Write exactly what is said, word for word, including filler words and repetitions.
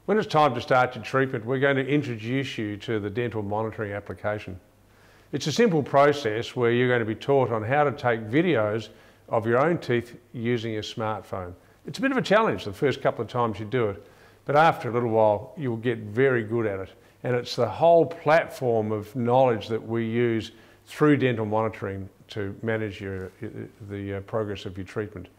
When it's time to start your treatment, we're going to introduce you to the dental monitoring application. It's a simple process where you're going to be taught on how to take videos of your own teeth using a smartphone. It's a bit of a challenge the first couple of times you do it, but after a little while you'll get very good at it. And it's the whole platform of knowledge that we use through dental monitoring to manage your, the progress of your treatment.